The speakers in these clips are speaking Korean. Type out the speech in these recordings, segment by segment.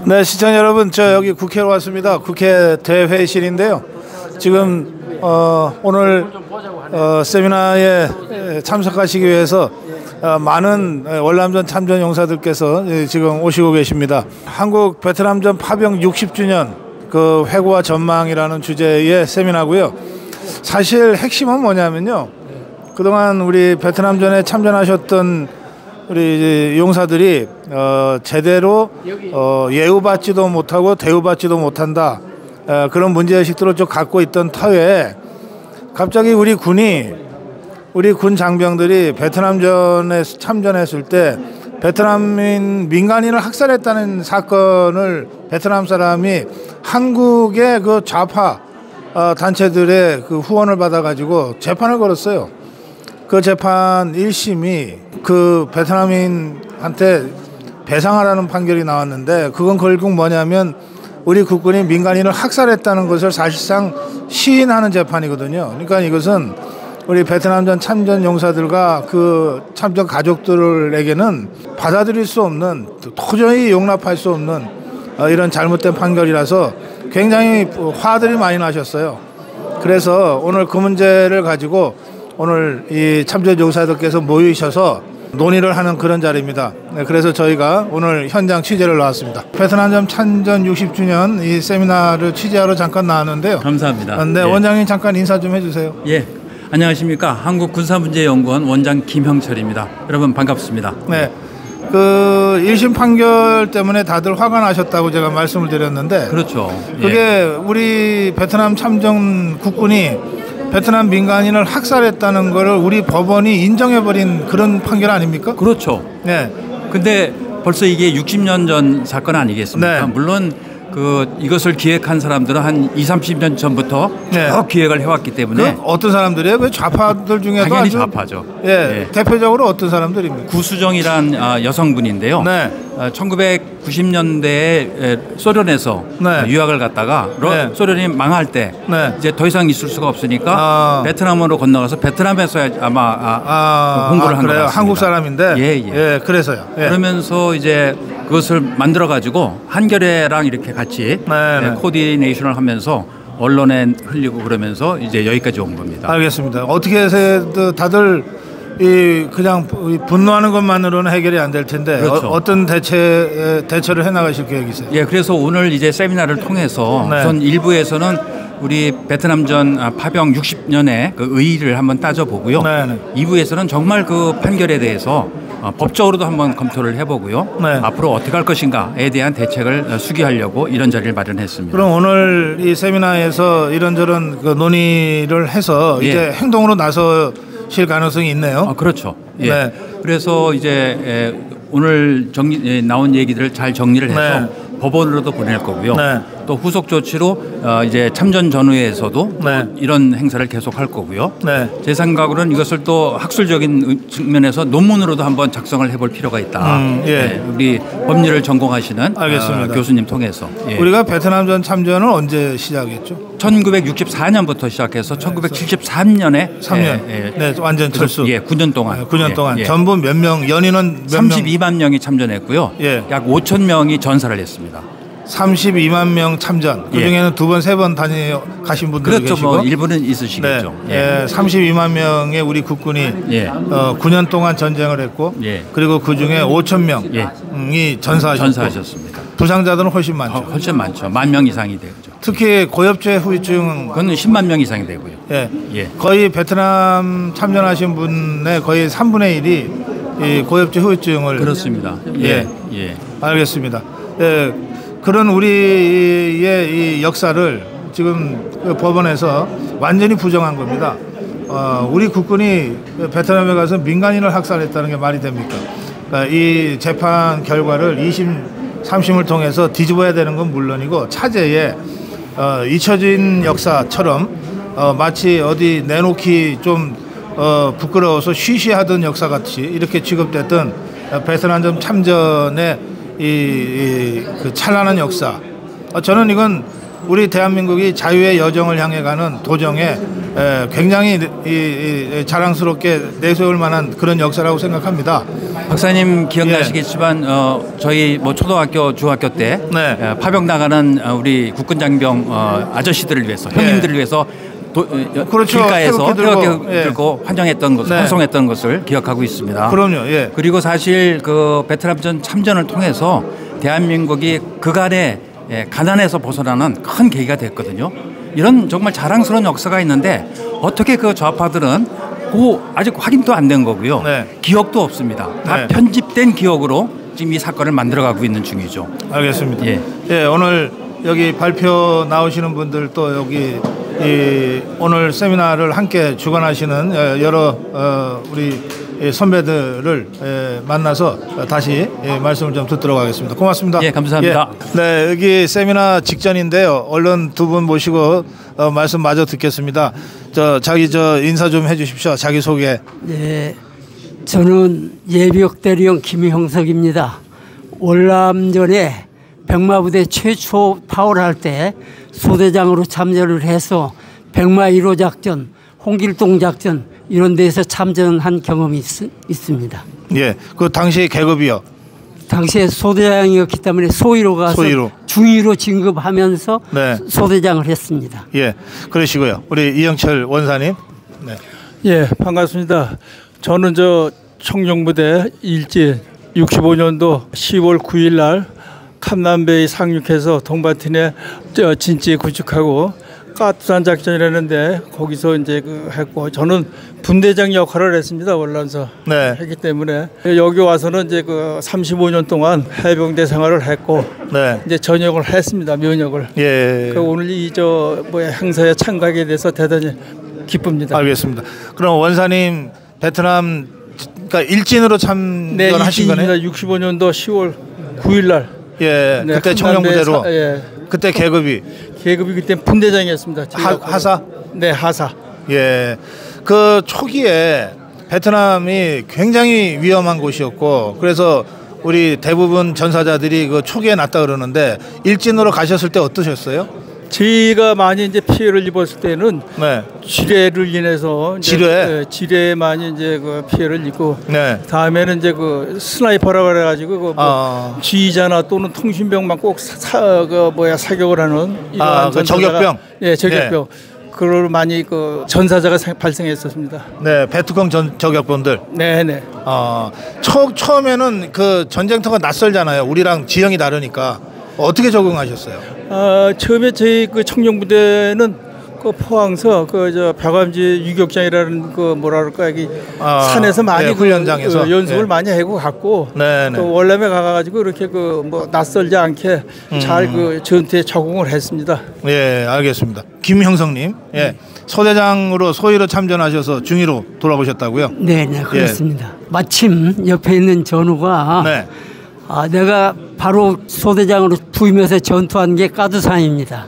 네, 시청자 여러분, 저 여기 국회로 왔습니다. 국회 대회의실인데요. 지금 오늘 세미나에 참석하시기 위해서 많은 월남전 참전 용사들께서 지금 오시고 계십니다. 한국 베트남전 파병 60주년 그 회고와 전망이라는 주제의 세미나고요. 사실 핵심은 뭐냐면요, 그동안 우리 베트남전에 참전하셨던 우리 용사들이 제대로 예우받지도 못하고 대우받지도 못한다, 그런 문제의식들을 좀 갖고 있던 터에 갑자기 우리 군 장병들이 베트남전에 참전했을 때 베트남인 민간인을 학살했다는 사건을 베트남 사람이 한국의 그 좌파 단체들의 그 후원을 받아가지고 재판을 걸었어요. 그 재판 1심이 그 베트남인한테 배상하라는 판결이 나왔는데, 그건 결국 뭐냐면 우리 국군이 민간인을 학살했다는 것을 사실상 시인하는 재판이거든요. 그러니까 이것은 우리 베트남전 참전 용사들과 그 참전 가족들에게는 받아들일 수 없는, 도저히 용납할 수 없는 이런 잘못된 판결이라서 굉장히 화들이 많이 나셨어요. 그래서 오늘 그 문제를 가지고 오늘 이 참전 용사들께서 모이셔서 논의를 하는 그런 자리입니다. 네, 그래서 저희가 오늘 현장 취재를 나왔습니다. 베트남전 참전 60주년 이 세미나를 취재하러 잠깐 나왔는데요. 감사합니다. 네, 원장님 잠깐 인사 좀 해주세요. 예, 안녕하십니까. 한국군사문제연구원 원장 김형철입니다. 여러분 반갑습니다. 네, 그 1심 판결 때문에 다들 화가 나셨다고 제가 말씀을 드렸는데, 그렇죠. 그게 예. 우리 베트남 참전 국군이 베트남 민간인을 학살했다는 것을 우리 법원이 인정해버린 그런 판결 아닙니까? 그렇죠. 네. 근데 벌써 이게 60년 전 사건 아니겠습니까? 네. 물론 이것을 기획한 사람들은 한 20-30년 전부터 네. 쭉 기획을 해왔기 때문에. 어떤 사람들이에요? 그 좌파들 중에도 당연히 아주 좌파죠. 예, 예. 대표적으로 어떤 사람들입니까? 구수정이란 여성분인데요. 네. 1990년대에 소련에서 네. 유학을 갔다가 네. 소련이 망할 때 네. 이제 더 이상 있을 수가 없으니까 베트남으로 건너가서 베트남에서 아마 공부를 한 것 그래요? 같습니다. 한국 사람인데. 예. 그래서요. 예. 그러면서 이제 그것을 만들어 가지고 한겨레랑 이렇게 같이 코디네이션을 하면서 언론에 흘리고 그러면서 이제 여기까지 온 겁니다. 알겠습니다. 어떻게 해서 다들 그냥 분노하는 것만으로는 해결이 안 될 텐데, 그렇죠. 어떤 대처를 해나가실 계획이세요? 예, 그래서 오늘 이제 세미나를 통해서 네. 우선 일부에서는 우리 베트남전 파병 60년의 그 의의를 한번 따져보고요. 네. 2부에서는 정말 그 판결에 대해서 법적으로도 한번 검토를 해보고요. 네. 앞으로 어떻게 할 것인가에 대한 대책을 수기하려고 이런 자리를 마련했습니다. 그럼 오늘 이 세미나에서 이런저런 그 논의를 해서 예. 이제 행동으로 나서실 가능성이 있네요. 그렇죠. 예. 네. 그래서 이제 오늘 나온 얘기들을 잘 정리를 해서 네. 법원으로도 보낼 거고요. 네. 또 후속 조치로 이제 참전 전후에서도 네. 이런 행사를 계속할 거고요. 네. 제 생각으로는 이것을 또 학술적인 측면에서 논문으로도 한번 작성을 해볼 필요가 있다. 예. 네. 우리 법률을 전공하시는 알겠습니다. 교수님 통해서. 예. 우리가 베트남전 참전은 언제 시작했죠? 1964년부터 시작해서 1973년에 3년. 네, 완전 철수. 예, 9년 동안. 9년 동안. 예. 전부 몇 명, 연인은 몇 명? 32만 명이 참전했고요. 예. 약 5천 명이 전사를 했습니다. 32만 명 참전. 그 중에는 2번, 3번 가신 분들도 그렇죠. 계시고. 뭐 일부는 있으시겠죠. 네. 32만 명의 우리 국군이 9년 동안 전쟁을 했고, 그리고 그 중에 5천 명이 전사하셨습니다. 부상자들은 훨씬 많죠. 훨씬 많죠. 10,000명 이상이 되죠. 특히 고엽제 후유증, 그건 10만 명 이상이 되고요. 거의 베트남 참전하신 분의 거의 3분의 1이 이 고엽제 후유증을. 그렇습니다. 알겠습니다. 그런 우리의 이 역사를 지금 그 법원에서 완전히 부정한 겁니다. 우리 국군이 베트남에 가서 민간인을 학살했다는 게 말이 됩니까? 그러니까 이 재판 결과를 2심, 3심을 통해서 뒤집어야 되는 건 물론이고, 차제에 잊혀진 역사처럼 마치 어디 내놓기 좀 부끄러워서 쉬쉬하던 역사같이 이렇게 취급됐던 베트남전 참전의 그 찬란한 역사, 저는 이건 우리 대한민국이 자유의 여정을 향해 가는 도정에 굉장히 자랑스럽게 내세울 만한 그런 역사라고 생각합니다. 박사님 기억나시겠지만 저희 뭐 초등학교, 중학교 때 네. 파병 나가는 우리 국군 장병 아저씨들을 위해서, 형님들을 위해서 그렇죠. 길가에서 태극기 예. 들고 환영했던 것을, 네. 환송했던 것을 기억하고 있습니다. 그럼요. 예. 그리고 사실 그 베트남전 참전을 통해서 대한민국이 그간의 가난에서 벗어나는 큰 계기가 됐거든요. 이런 정말 자랑스러운 역사가 있는데 어떻게 그 좌파들은 아직 확인도 안 된 거고요. 네. 기억도 없습니다. 다 네. 편집된 기억으로 지금 이 사건을 만들어가고 있는 중이죠. 알겠습니다. 예. 예, 오늘 여기 발표 나오시는 분들 또 여기 오늘 세미나를 함께 주관하시는 여러 우리 선배들을 만나서 다시 말씀을 좀 듣도록 하겠습니다. 고맙습니다. 예, 감사합니다. 예. 네, 여기 세미나 직전인데요. 얼른 두 분 모시고 말씀 마저 듣겠습니다. 자기 인사 좀 해주십시오. 자기 소개. 네, 저는 예비역 대리용 김형석입니다. 월남전에 백마부대 최초 파월할 때 소대장으로 참전을 해서 백마 1호 작전, 홍길동 작전 이런 데서 참전한 경험이 있습니다. 예, 그 당시 계급이요. 당시에 소대장이었기 때문에 소위로 가서 소위로. 중위로 진급하면서 네. 소대장을 했습니다. 예, 그러시고요. 우리 이영철 원사님. 네. 예, 반갑습니다. 저는 청룡부대 일진 65년도 10월 9일 날 캄남베이 상륙해서 동바틴에 진지에 구축하고 까투산 작전이라는데 거기서 이제 했고 저는 분대장 역할을 했습니다. 월남서 네. 했기 때문에 여기 와서는 이제 35년 동안 해병대 생활을 했고 네. 이제 전역을 했습니다. 면역을. 예. 오늘 행사에 참가하게 돼서 대단히 기쁩니다. 알겠습니다. 그럼 원사님 베트남 그러니까 일진으로 참전하신 거네요? 65년도 10월 9일 날. 예. 네, 그때 청룡부대로. 예. 그때 계급이 그때 분대장이었습니다. 하사? 네, 하사. 예. 그 초기에 베트남이 굉장히 위험한 곳이었고 그래서 우리 대부분 전사자들이 그 초기에 났다 그러는데 일진으로 가셨을 때 어떠셨어요? 저희가 많이 이제 피해를 입었을 때는 네. 지뢰를 인해서 지뢰에 많이 이제 피해를 입고 네. 다음에는 이제 스나이퍼라고 그래가지고 지휘자나 또는 통신병만 꼭 사격을 하는 이러한 저격병. 예, 저격병. 그걸 많이 전사자가 발생했었습니다. 네, 베트콩 저격병들. 네. 처음에는 그 전쟁터가 낯설잖아요. 우리랑 지형이 다르니까 어떻게 적응하셨어요? 처음에 저희 청룡부대는 포항서 벼감지 유격장이라는 여기 산에서 많이 네, 훈련장에서 연습을 많이 하고 갔고 월남에 가가지고 이렇게 낯설지 않게 잘 전투에 적응을 했습니다. 예, 알겠습니다. 김형석님, 예, 소대장으로 소위로 참전하셔서 중위로 돌아오셨다고요? 네, 그렇습니다. 마침 옆에 있는 전우가 내가 바로 소대장으로 부임해서 전투한 게 까두산입니다.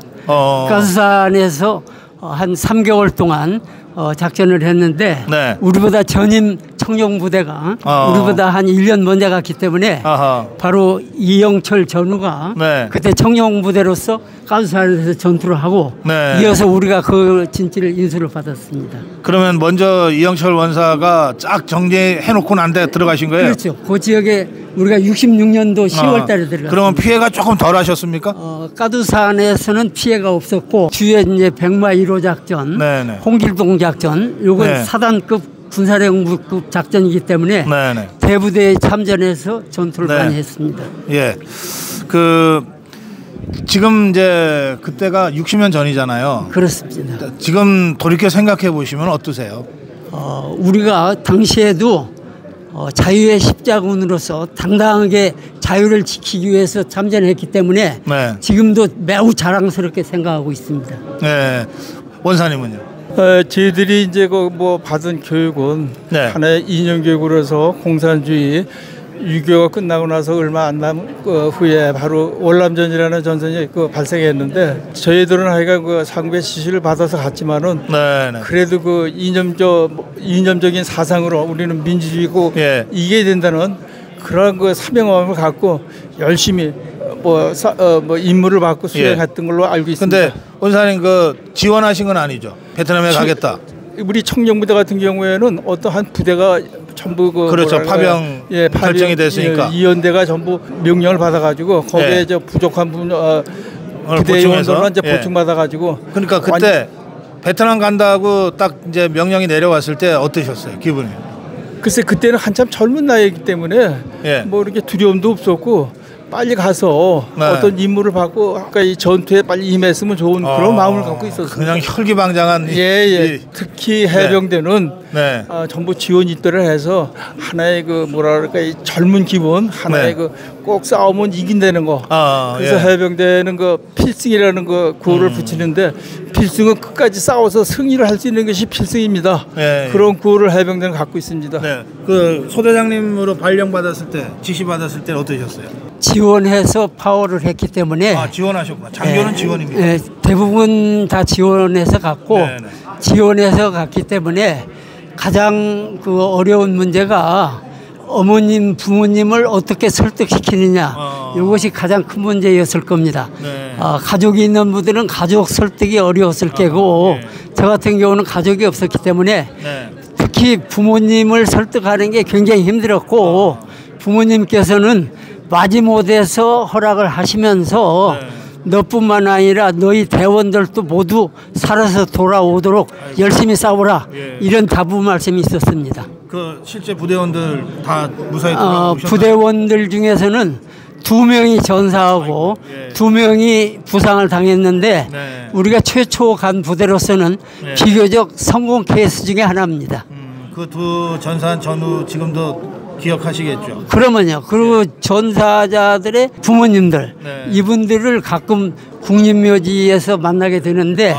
까두산에서 한 3개월 동안 작전을 했는데 우리보다 전임 청룡부대가 우리보다 한 1년 먼저 갔기 때문에 바로 이영철 전우가 그때 청룡부대로서 까두산에서 전투를 하고 이어서 우리가 그 진지를 인수를 받았습니다. 그러면 먼저 이영철 원사가 쫙 정리해놓고 난 데 들어가신 거예요? 그렇죠. 그 지역에 우리가 66년도 10월 달에 들어갔습니다. 그러면 피해가 조금 덜 하셨습니까? 까두산에서는 피해가 없었고 뒤에 이제 백마 1호 작전, 홍길동 작전, 요건 사단급 군사령부급 작전이기 때문에 대부대에 참전해서 전투를 많이 했습니다. 예, 지금 이제 그때가 60년 전이잖아요. 그렇습니다. 지금 돌이켜 생각해 보시면 어떠세요? 우리가 당시에도 자유의 십자군으로서 당당하게 자유를 지키기 위해서 참전했기 때문에 지금도 매우 자랑스럽게 생각하고 있습니다. 네, 원사님은요? 저희들이 이제 받은 교육은 하나의 이념교육으로서 공산주의 유교가 끝나고 나서 얼마 안 남 후에 바로 월남전이라는 전선이 발생했는데 저희들은 하여간 상부의 지시를 받아서 갔지만은 그래도 이념적인 사상으로 우리는 민주주의고 이겨야 된다는 그런 사명감을 갖고 열심히 뭐 임무를 받고 수행했던 걸로 알고 있습니다. 근데 원사님 그 지원하신 건 아니죠? 베트남에 가겠다. 우리 청정부대 같은 경우에는 어떠한 부대가 전부 그렇죠. 파병 결정이 됐으니까 이연대가 전부 명령을 받아가지고 거기에 저 부족한 부대 요원들만 이제 보충받아가지고. 그러니까 그때 베트남 간다고 딱 이제 명령이 내려왔을 때 어떠셨어요? 기분이? 글쎄 그때는 한참 젊은 나이이기 때문에 뭐 이렇게 두려움도 없었고 빨리 가서 어떤 임무를 받고 그러니까 이 전투에 빨리 임했으면 좋은 그런 마음을 갖고 있었어요. 그냥 혈기방장한 특히 해병대는 전부 지원 입대를 해서 하나의 그 뭐랄까 이 젊은 기분 하나의 그 꼭 싸우면 이긴다는 거. 그래서 해병대는 그 필승이라는 그 구호를 붙이는데 필승은 끝까지 싸워서 승리를 할 수 있는 것이 필승입니다. 그런 구호를 해병대는 갖고 있습니다. 그 소대장님으로 발령받았을 때 지시 받았을 때 어떠셨어요? 지원해서 파워를 했기 때문에 지원하셨구나. 장교는 지원입니다. 대부분 다 지원해서 갔고 지원해서 갔기 때문에 가장 그 어려운 문제가 어머님 부모님을 어떻게 설득시키느냐 이것이 가장 큰 문제였을 겁니다. 가족이 있는 분들은 가족 설득이 어려웠을 게고 저 같은 경우는 가족이 없었기 때문에 특히 부모님을 설득하는 게 굉장히 힘들었고 부모님께서는 마지못해서 허락을 하시면서 너뿐만 아니라 너희 대원들도 모두 살아서 돌아오도록 열심히 싸우라 이런 다부 말씀이 있었습니다. 그 실제 부대원들 다 무사히 돌아오셨나요? 부대원들 중에서는 2명이 전사하고 2명이 부상을 당했는데 우리가 최초 간 부대로서는 비교적 성공 케이스 중에 하나입니다. 그 두 전사한 전후 지금도 기억하시겠죠? 그러면요. 그리고 전사자들의 부모님들 이분들을 가끔 국립묘지에서 만나게 되는데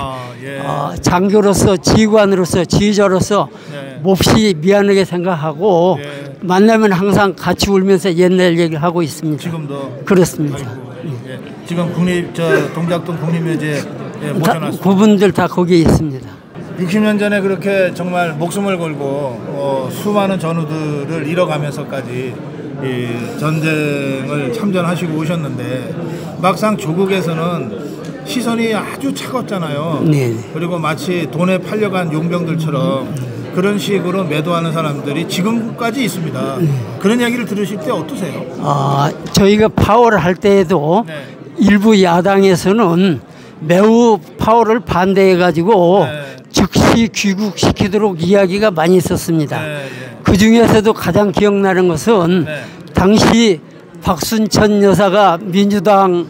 장교로서 지휘관으로서 지휘자로서 몹시 미안하게 생각하고 만나면 항상 같이 울면서 옛날 얘기를 하고 있습니다. 지금도 그렇습니다. 지금 동작동 국립묘지에 모셔놨습니다. 그분들 다 거기에 있습니다. 60년 전에 그렇게 정말 목숨을 걸고 수많은 전우들을 잃어가면서까지 이 전쟁을 참전하시고 오셨는데 막상 조국에서는 시선이 아주 차갑잖아요. 그리고 마치 돈에 팔려간 용병들처럼 그런 식으로 매도하는 사람들이 지금까지 있습니다. 그런 얘기를 들으실 때 어떠세요? 저희가 파워를 할 때에도 일부 야당에서는 매우 파워를 반대해가지고 즉시 귀국시키도록 이야기가 많이 있었습니다. 그 중에서도 가장 기억나는 것은 당시 박순천 여사가 민주당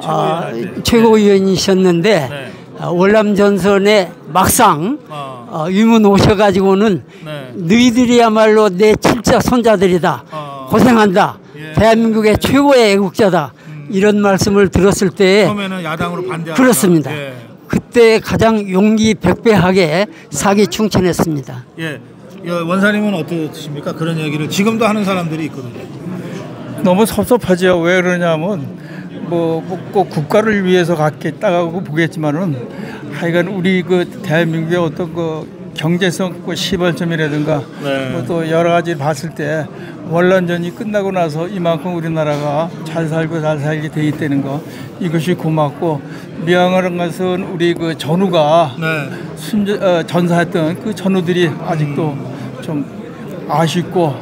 최고위원이셨는데 월남전선에 막상 위문 오셔가지고는 너희들이야말로 내 진짜 손자들이다. 고생한다. 대한민국의 최고의 애국자다. 이런 말씀을 들었을 때 처음에는 야당으로 반대하다가 그렇습니다. 그때 가장 용기 백배하게 사기 충천했습니다. 원사님은 어떠십니까? 그런 얘기를 지금도 하는 사람들이 있거든요. 너무 섭섭하죠. 왜 그러냐면 꼭 국가를 위해서 갔겠다고 보겠지만은 하여간 우리 그 대한민국의 어떤 그 경제성 그 시발점이라든가 또 여러 가지 봤을 때 원란전이 끝나고 나서 이만큼 우리나라가 잘 살고 잘 살게 돼 있다는 거 이것이 고맙고 미안한 것은 우리 그 전우가 전사했던 그 전우들이 아직도 좀 아쉽고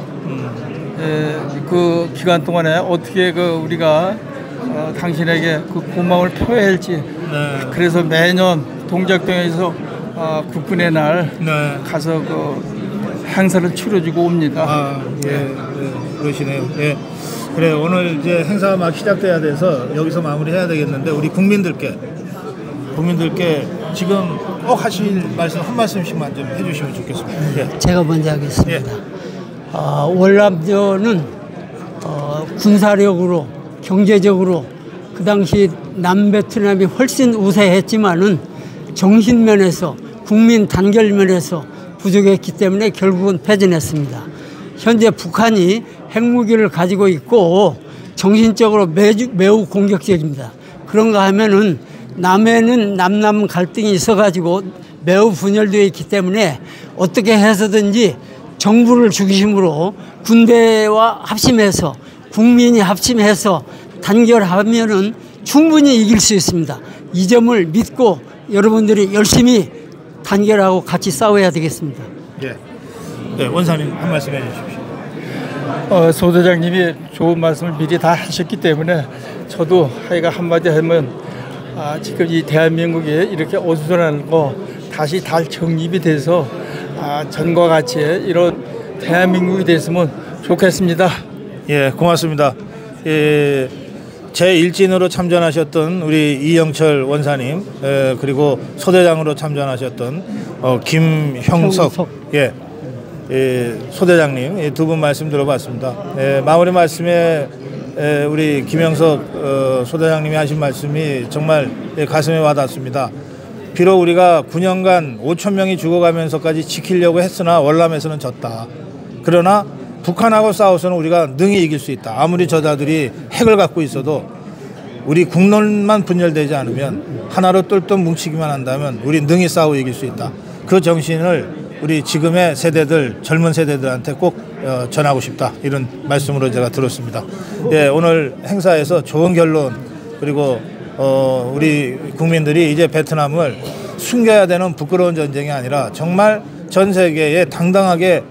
그 기간 동안에 어떻게 그 우리가 당신에게 그 고마움을 표해야 할지 그래서 매년 동작동에서 국군의 날 가서 그 행사를 치러주고 옵니다. 그러시네요. 그래 오늘 이제 행사가 막 시작돼야 돼서 여기서 마무리해야 되겠는데 우리 국민들께 지금 꼭 하실 말씀 한 말씀씩만 좀 해주시면 좋겠습니다. 제가 먼저 하겠습니다. 월남전은 군사력으로 경제적으로 그 당시 남베트남이 훨씬 우세했지만은 정신면에서 국민 단결면에서 부족했기 때문에 결국은 패전했습니다. 현재 북한이 핵무기를 가지고 있고 정신적으로 매우 공격적입니다. 그런가 하면은 남해는 남남 갈등이 있어가지고 매우 분열되어 있기 때문에 어떻게 해서든지 정부를 중심으로 군대와 합심해서 국민이 합심해서 단결하면은 충분히 이길 수 있습니다. 이 점을 믿고 여러분들이 열심히 단결하고 같이 싸워야 되겠습니다. 예. 네, 원사님 한 말씀 해주십시오. 소대장님이 좋은 말씀을 미리 다 하셨기 때문에 저도 하여가 한마디 하면 지금 이 대한민국이 이렇게 어수선하고 다시 잘 정립이 돼서 전과 같이 이런 대한민국이 됐으면 좋겠습니다. 예, 고맙습니다. 예, 제 일진으로 참전하셨던 우리 이영철 원사님, 그리고 소대장으로 참전하셨던 김형석 소대장님 두 분 말씀 들어봤습니다. 마무리 말씀에 우리 김형석 소대장님이 하신 말씀이 정말 가슴에 와닿습니다. 비록 우리가 9년간 5천 명이 죽어가면서까지 지키려고 했으나 월남에서는 졌다. 그러나 북한하고 싸워서는 우리가 능히 이길 수 있다. 아무리 저자들이 핵을 갖고 있어도 우리 국론만 분열되지 않으면 하나로 똘똘 뭉치기만 한다면 우리 능히 싸워 이길 수 있다. 그 정신을 우리 지금의 세대들, 젊은 세대들한테 꼭 전하고 싶다. 이런 말씀으로 제가 들었습니다. 예, 오늘 행사에서 좋은 결론, 그리고 우리 국민들이 이제 베트남을 숨겨야 되는 부끄러운 전쟁이 아니라 정말 전 세계에 당당하게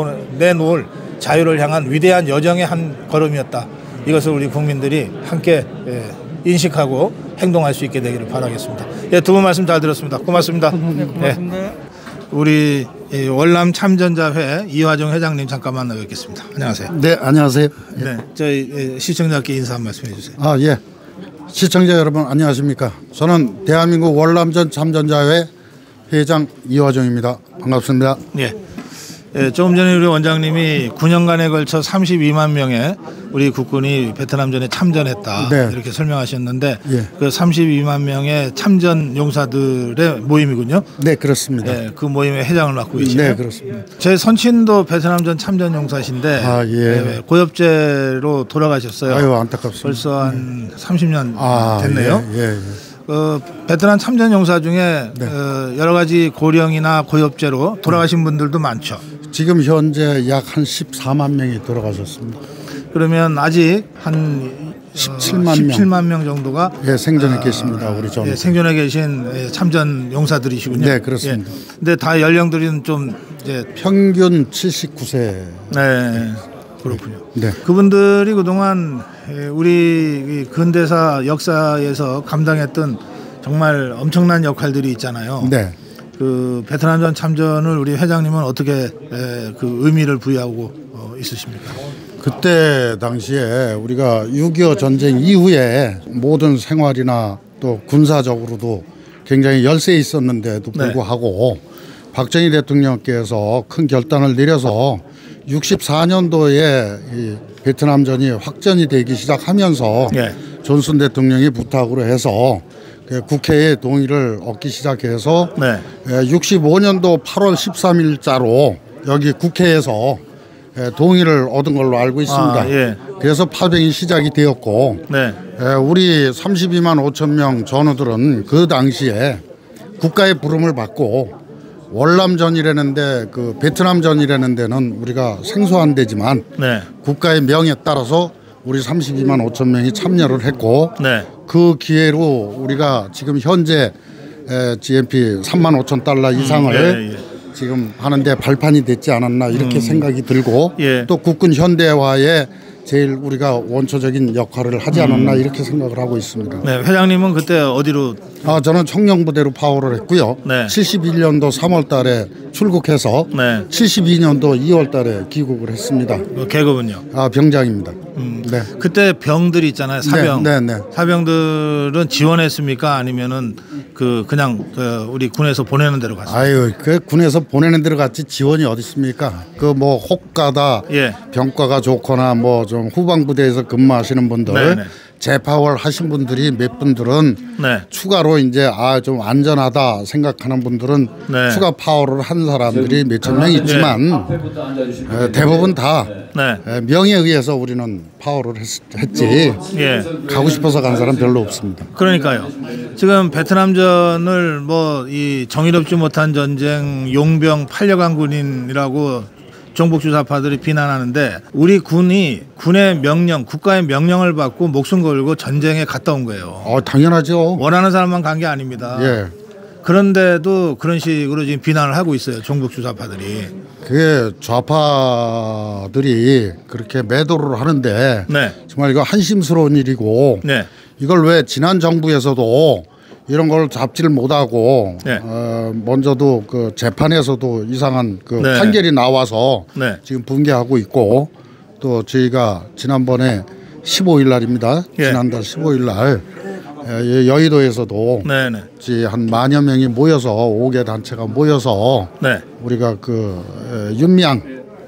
내놓을 자유를 향한 위대한 여정의 한 걸음이었다. 이것을 우리 국민들이 함께 인식하고 행동할 수 있게 되기를 바라겠습니다. 예, 두 분 말씀 잘 들었습니다. 고맙습니다. 고맙습니다. 예. 우리 월남 참전자회 이화정 회장님 잠깐 만나뵙겠습니다. 안녕하세요. 네, 안녕하세요. 네, 저희 시청자께 인사 한 말씀 해주세요. 예. 시청자 여러분 안녕하십니까? 저는 대한민국 월남전 참전자회 회장 이화정입니다. 반갑습니다. 예. 예, 조금 전에 우리 원장님이 9년간에 걸쳐 32만 명의 우리 국군이 베트남전에 참전했다. 네. 이렇게 설명하셨는데 예. 그 32만 명의 참전 용사들의 모임이군요. 네, 그렇습니다. 예, 그 모임의 회장을 맡고 계시네요. 네, 그렇습니다. 제 선친도 베트남전 참전 용사신데 예. 고엽제로 돌아가셨어요. 아유, 안타깝습니다. 벌써 한 30년 됐네요. 예. 베트남 참전 용사 중에 네. 여러 가지 고령이나 고엽제로 돌아가신 분들도 많죠. 지금 현재 약 한 14만 명이 돌아가셨습니다. 그러면 아직 한 17만 명 정도가 생존해 계십니다. 우리 전. 생존해 계신 참전 용사들이시군요. 네, 그렇습니다. 근데 다 연령들은 좀 이제 평균 79세. 네, 그렇군요. 네. 그분들이 그동안 우리 근대사 역사에서 감당했던 정말 엄청난 역할들이 있잖아요. 네. 그 베트남전 참전을 우리 회장님은 어떻게 그 의미를 부여하고 있으십니까? 그때 당시에 우리가 6.25 전쟁 이후에 모든 생활이나 또 군사적으로도 굉장히 열세에 있었는데도 불구하고 박정희 대통령께서 큰 결단을 내려서 64년도에 이 베트남전이 확전이 되기 시작하면서 존슨 대통령이 부탁으로 해서 국회의 동의를 얻기 시작해서 65년도 8월 13일자로 여기 국회에서 동의를 얻은 걸로 알고 있습니다. 그래서 파병이 시작이 되었고 우리 32만 5천 명 전우들은 그 당시에 국가의 부름을 받고 월남전이라는데 그 베트남전이라는 데는 우리가 생소한 데지만 국가의 명에 따라서 우리 32만 5천 명이 참여를 했고 그 기회로 우리가 지금 현재 GNP 3만 5천 달러 이상을 지금 하는데 발판이 됐지 않았나 이렇게 생각이 들고 또 국군 현대화에 제일 우리가 원초적인 역할을 하지 않았나 이렇게 생각을 하고 있습니다. 네, 회장님은 그때 어디로? 저는 청령부대로 파워를 했고요. 71년도 3월 달에 출국해서 72년도 2월 달에 귀국을 했습니다. 계급은요? 병장입니다. 네. 그때 병들 있잖아요. 사병. 사병들은 지원했습니까? 아니면은 그냥 우리 군에서 보내는 대로 갔어요? 아유, 그 군에서 보내는 대로 갔지 지원이 어디 있습니까? 그 뭐 혹가다 병과가 좋거나 뭐 좀 후방부대에서 근무하시는 분들 재파월 하신 분들이 몇 분들은 추가로 이제 좀 안전하다 생각하는 분들은 추가 파워를 한 사람들이 몇천 명 있지만 대부분 다 명에 의해서 우리는 파워를 했지 가고 싶어서 간 사람 별로 없습니다. 그러니까요. 지금 베트남전을 뭐 이 정의롭지 못한 전쟁, 용병, 팔려간 군인이라고 종북주사파들이 비난하는데 우리 군의 명령, 국가의 명령을 받고 목숨 걸고 전쟁에 갔다 온 거예요. 당연하죠. 원하는 사람만 간 게 아닙니다. 예. 그런데도 그런 식으로 지금 비난을 하고 있어요. 종북주사파들이. 그게 좌파들이 그렇게 매도를 하는데 네. 정말 이거 한심스러운 일이고 네. 이걸 왜 지난 정부에서도 이런 걸 잡지를 못하고 네. 먼저도 그 재판에서도 이상한 그 네. 판결이 나와서 네. 지금 지금 붕괴하고 있고 또 저희가 지난번에 15일 날입니다. 예. 지난달 15일 날 여의도에서도 네네. 한 만여 명이 모여서 5개 단체가 모여서 네. 우리가 그 윤미향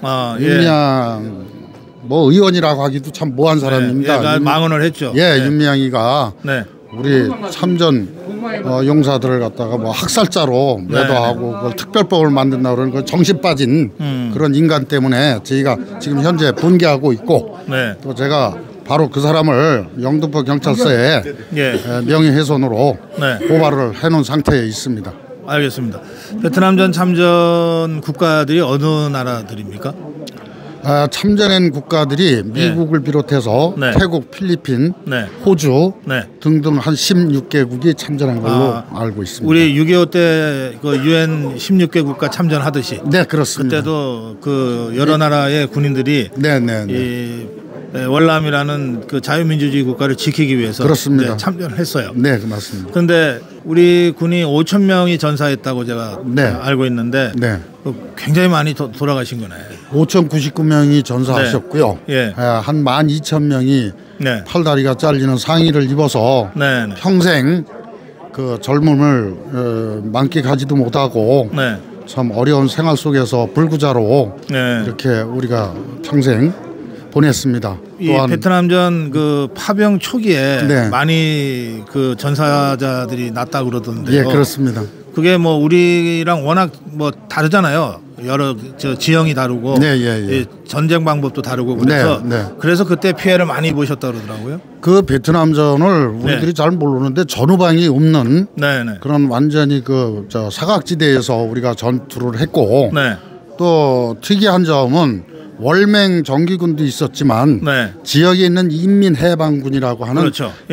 뭐 의원이라고 하기도 참 모한 사람입니다. 네. 망언을 했죠. 예, 네. 윤미향이가 네. 우리 참전 용사들을 갖다가 뭐 학살자로 매도하고 그걸 특별법을 만든다 그러는 그 정신 빠진 그런 인간 때문에 저희가 지금 현재 분개하고 있고 네. 또 제가 바로 그 사람을 영등포 경찰서에 명예훼손으로 네. 고발을 해놓은 상태에 있습니다. 알겠습니다. 베트남전 참전 국가들이 어느 나라들입니까? 참전한 국가들이 미국을 비롯해서 네. 태국, 필리핀, 네. 호주 네. 등등 한 16개국이 참전한 걸로 알고 있습니다. 우리 6.25 때 그 UN 16개 국가 참전하듯이. 네, 그렇습니다. 그때도 그 여러 나라의 군인들이 이 월남이라는 그 자유민주주의 국가를 지키기 위해서 그렇습니다. 참전했어요. 네, 맞습니다. 그런데 우리 군이 5천 명이 전사했다고 제가 알고 있는데 굉장히 많이 돌아가신 거네. 5,099명이 전사하셨고요. 네. 한 12,000명이 팔다리가 잘리는 상의를 입어서 평생 그 젊음을 만끽하지도 못하고 참 어려운 생활 속에서 불구자로 이렇게 우리가 평생 보냈습니다. 이 베트남전 그 파병 초기에 많이 그 전사자들이 났다 그러던데요. 예, 그렇습니다. 그게 뭐 우리랑 워낙 뭐 다르잖아요. 여러 지형이 다르고 전쟁 방법도 다르고 그래서 그래서 그때 피해를 많이 입으셨다 그러더라고요. 그 베트남전을 우리들이 잘 모르는데 전후방이 없는 그런 완전히 그 사각지대에서 우리가 전투를 했고 또 특이한 점은 월맹 정기군도 있었지만 지역에 있는 인민해방군이라고 하는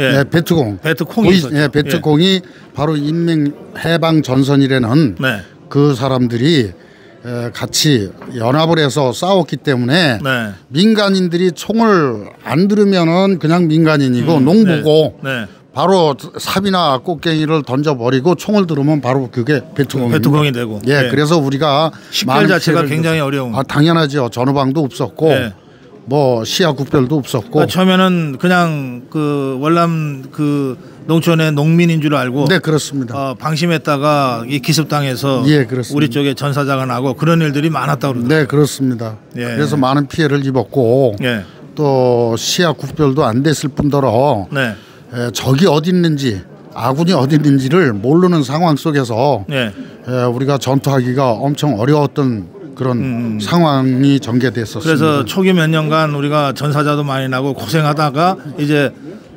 베트콩이 바로 인민해방전선이라는 그 사람들이 같이 연합을 해서 싸웠기 때문에 민간인들이 총을 안 들으면은 그냥 민간인이고 농부고 바로 삽이나 꽃갱이를 던져버리고 총을 들으면 바로 그게 베트콩이 되고. 그래서 우리가 식별 자체가 굉장히 어려운. 당연하죠. 전후방도 없었고 뭐 시야 국별도 없었고. 처음에는 그냥 그 월남 그 농촌의 농민인 줄 알고. 네, 그렇습니다. 방심했다가 이 기습당해서 우리 쪽에 전사자가 나고 그런 일들이 많았다고 그러더라고요. 네, 그렇습니다. 그래서 많은 피해를 입었고 또 시야 국별도 안 됐을 뿐더러 적이 어디 있는지 아군이 어디 있는지를 모르는 상황 속에서 우리가 전투하기가 엄청 어려웠던 그런 상황이 전개됐었습니다. 그래서 초기 몇 년간 우리가 전사자도 많이 나고 고생하다가 이제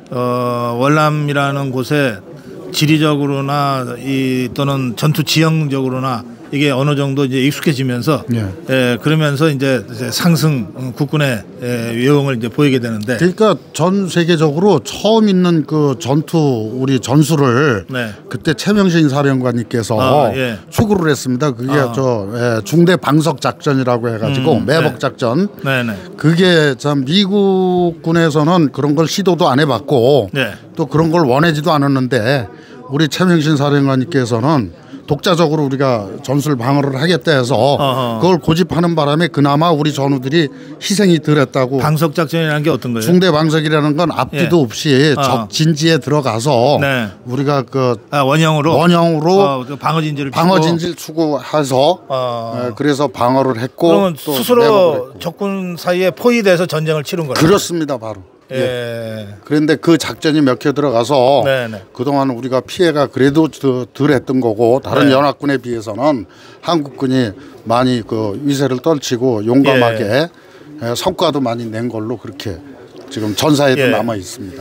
월남이라는 곳에 지리적으로나 또는 전투 지형적으로나 이게 어느 정도 이제 익숙해지면서 그러면서 이제 상승 국군의 외형을 이제 보이게 되는데 그러니까 전 세계적으로 처음 있는 그 전투 우리 전술을 그때 최명신 사령관님께서 추구를 했습니다. 그게 중대 방석 작전이라고 해가지고 매복 작전. 그게 참 미국군에서는 그런 걸 시도도 안 해봤고 또 그런 걸 원하지도 않았는데 우리 최명신 사령관님께서는 독자적으로 우리가 전술 방어를 하겠다 해서 그걸 고집하는 바람에 그나마 우리 전우들이 희생이 덜했다고. 방석 작전이라는 게 어떤 거예요? 중대 방석이라는 건 앞뒤도 없이 적 진지에 들어가서 우리가 그 원형으로 방어 진지를 추구해서 그래서 방어를 했고. 그러면 또 스스로 적군 사이에 포위돼서 전쟁을 치른 거예요? 그렇습니다, 바로. 그런데 그 작전이 몇 개 들어가서 그동안 우리가 피해가 그래도 덜 했던 거고 다른 연합군에 비해서는 한국군이 많이 그 위세를 떨치고 용감하게 성과도 많이 낸 걸로 그렇게 지금 전사에도 남아 있습니다.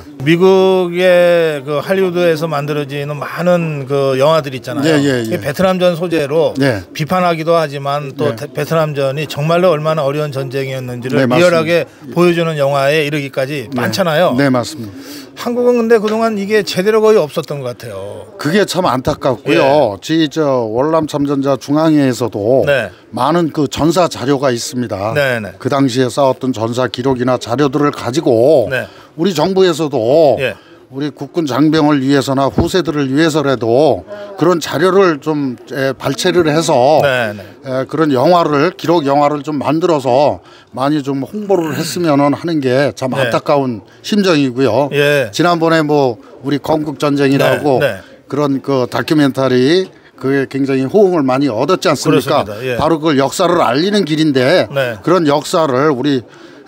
미국의 그 할리우드에서 만들어지는 많은 그 영화들 있잖아요. 베트남전 소재로 비판하기도 하지만 또 베트남전이 정말로 얼마나 어려운 전쟁이었는지를 리얼하게 보여주는 영화에 이르기까지 많잖아요. 네, 맞습니다. 한국은 근데 그동안 이게 제대로 거의 없었던 것 같아요. 그게 참 안타깝고요. 저 월남 참전자 중앙회에서도 많은 그 전사 자료가 있습니다. 그 당시에 쌓았던 전사 기록이나 자료들을 가지고 우리 정부에서도 우리 국군 장병을 위해서나 후세들을 위해서라도 그런 자료를 좀 발췌를 해서 그런 영화를 기록 영화를 좀 만들어서 많이 좀 홍보를 했으면 하는 게 참 안타까운 심정이고요. 지난번에 뭐 우리 건국 전쟁이라고 그런 그 다큐멘터리 그게 굉장히 호응을 많이 얻었지 않습니까? 바로 그걸 역사를 알리는 길인데 그런 역사를 우리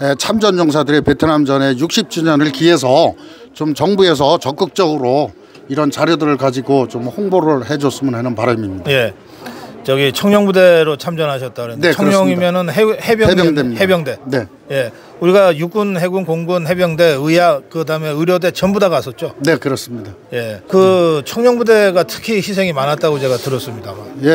참전용사들의 베트남전의 60주년을 기해서 좀 정부에서 적극적으로 이런 자료들을 가지고 좀 홍보를 해줬으면 하는 바람입니다. 저기 청룡부대로 참전하셨다 그랬는데 청룡이면은 해병대. 우리가 육군, 해군, 공군, 해병대, 의학, 그다음에 의료대 전부 다 갔었죠. 네, 그렇습니다. 그 청룡부대가 특히 희생이 많았다고 제가 들었습니다.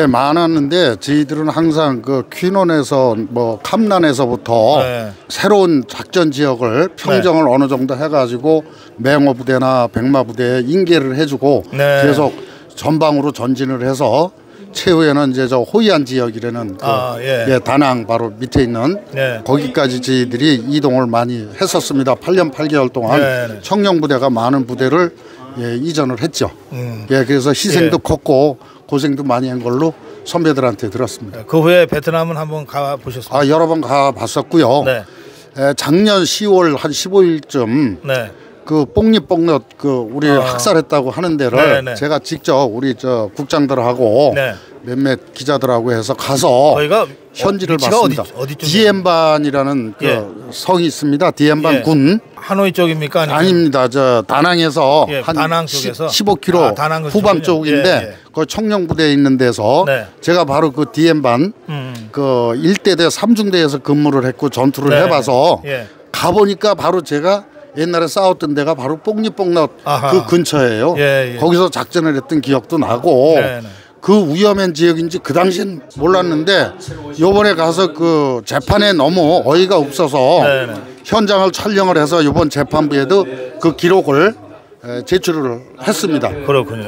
많았는데 저희들은 항상 그 퀴논에서 뭐 캄란에서부터 새로운 작전 지역을 평정을 어느 정도 해가지고 맹호부대나 백마부대에 인계를 해주고 계속 전방으로 전진을 해서 최후에는 이제 저 호이안 지역이라는 다낭 바로 밑에 있는 거기까지 저희들이 이동을 많이 했었습니다. 8년 8개월 동안 청룡부대가 많은 부대를 이전을 했죠. 그래서 희생도 컸고 고생도 많이 한 걸로 선배들한테 들었습니다. 그 후에 베트남은 한번 가보셨습니까? 여러 번 가봤었고요. 작년 10월 한 15일쯤 그 뽕잎뽕넛 그 우리 학살했다고 하는 데를 제가 직접 우리 저 국장들하고 몇몇 기자들하고 해서 가서 현지를 봤습니다. 디엠반이라는 그 성이 있습니다. 디엠반 군. 하노이 쪽입니까? 아닙니다. 저 다낭에서 한 다낭 쪽에서 15km 후방 쪽인데 그 청룡부대에 있는 데서 제가 바로 그 디엠반 그 1대대 3중대에서 근무를 했고 전투를 해봐서 가보니까 바로 제가 옛날에 싸웠던 데가 바로 뽕잎뽕넛 그 근처예요. 거기서 작전을 했던 기억도 나고 그 위험한 지역인지 그 당시엔 몰랐는데 요번에 가서 그 재판에 너무 어이가 없어서 현장을 촬영을 해서 이번 재판부에도 그 기록을 제출을 했습니다. 그렇군요.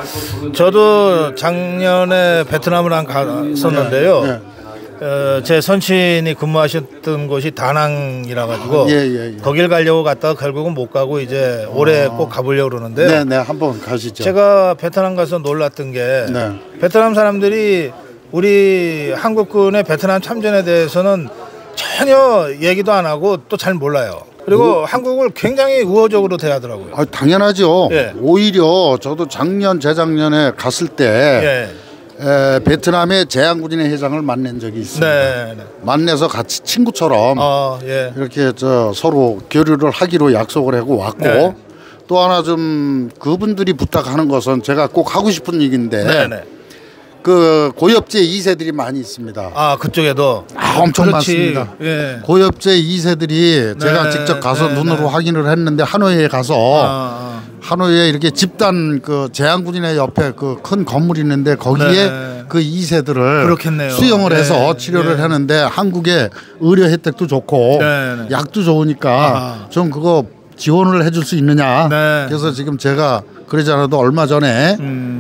저도 작년에 베트남을 갔었는데요. 제 선친이 근무하셨던 곳이 다낭이라 가지고 거길 가려고 갔다가 결국은 못 가고 이제 올해 꼭 가보려고 그러는데요. 한번 가시죠. 제가 베트남 가서 놀랐던 게 베트남 사람들이 우리 한국군의 베트남 참전에 대해서는 전혀 얘기도 안 하고 또 잘 몰라요. 그리고 한국을 굉장히 우호적으로 대하더라고요. 당연하죠. 오히려 저도 재작년에 갔을 때 베트남의 제한군인회 회장을 만난 적이 있습니다. 만나서 같이 친구처럼 이렇게 서로 교류를 하기로 약속을 하고 왔고 또 하나 좀 그분들이 부탁하는 것은 제가 꼭 하고 싶은 얘기인데 그 고엽제 2세들이 많이 있습니다. 그쪽에도 엄청 많습니다. 고엽제 2세들이 제가 직접 가서 눈으로 확인을 했는데 하노이에 가서 하노이에 이렇게 집단 그 제한군인회 옆에 그 큰 건물이 있는데 거기에 그 2세들을 수용을 해서 치료를 하는데 한국의 의료 혜택도 좋고 약도 좋으니까 좀 그거 지원을 해줄 수 있느냐. 그래서 지금 제가 그러지 않아도 얼마 전에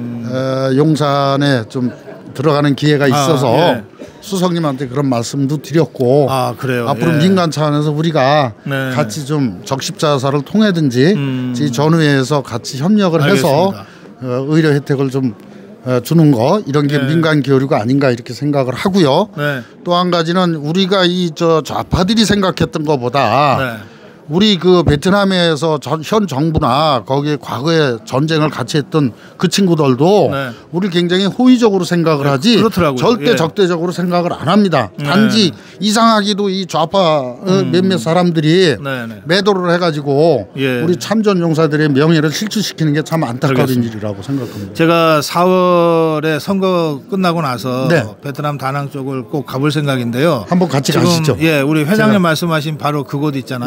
용산에 좀 들어가는 기회가 있어서 수석님한테 그런 말씀도 드렸고 앞으로 민간 차원에서 우리가 같이 좀 적십자사를 통해든지 전후회에서 같이 협력을 해서 의료 혜택을 좀 주는 거 이런 게 민간 교류가 아닌가 이렇게 생각을 하고요. 또 한 가지는 우리가 이 좌파들이 생각했던 것보다 우리 그 베트남에서 현 정부나 거기에 과거에 전쟁을 같이 했던 그 친구들도 우리 굉장히 호의적으로 생각을 하지 절대 적대적으로 생각을 안 합니다. 단지 이상하게도 이 좌파 몇몇 사람들이 매도를 해가지고 우리 참전 용사들의 명예를 실추시키는 게 참 안타까운 일이라고 생각합니다. 제가 4월에 선거 끝나고 나서 베트남 다낭 쪽을 꼭 가볼 생각인데요. 한번 같이 가시죠. 우리 회장님 말씀하신 바로 그곳 있잖아요.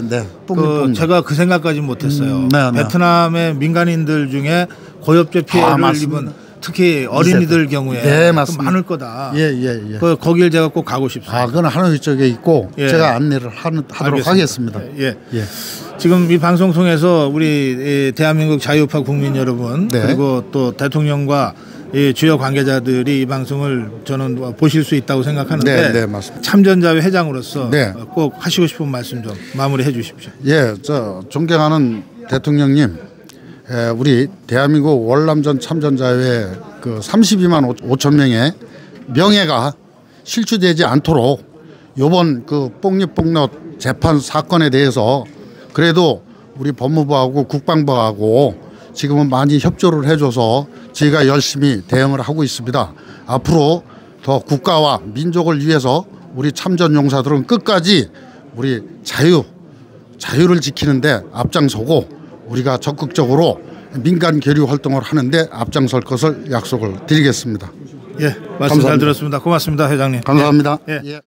네. 제가 그 생각까지 못했어요. 네, 네. 베트남의 민간인들 중에 고엽제 피해를 입은 특히 어린이들 경우에 네, 맞습니다. 많을 거다. 예. 거길 제가 꼭 가고 싶습니다. 그건 하노이 쪽에 있고 예. 제가 안내를 하도록 하겠습니다. 예. 지금 이 방송 통해서 우리 대한민국 자유우파 국민 여러분 네. 그리고 또 대통령과 이 주요 관계자들이 이 방송을 저는 보실 수 있다고 생각하는데 네, 맞습니다. 참전자회 회장으로서 네. 꼭 하시고 싶은 말씀 좀 마무리해 주십시오. 예, 존경하는 대통령님, 우리 대한민국 월남전 참전자회 그 32만 5천 명의 명예가 실추되지 않도록 이번 그 뽕잎뽕넛 재판 사건에 대해서 그래도 우리 법무부하고 국방부하고 지금은 많이 협조를 해줘서 저희가 열심히 대응을 하고 있습니다. 앞으로 더 국가와 민족을 위해서 우리 참전 용사들은 끝까지 우리 자유를 지키는데 앞장서고 우리가 적극적으로 민간 계류 활동을 하는데 앞장설 것을 약속을 드리겠습니다. 예, 말씀 잘 들었습니다. 고맙습니다, 회장님. 감사합니다. 예. 예.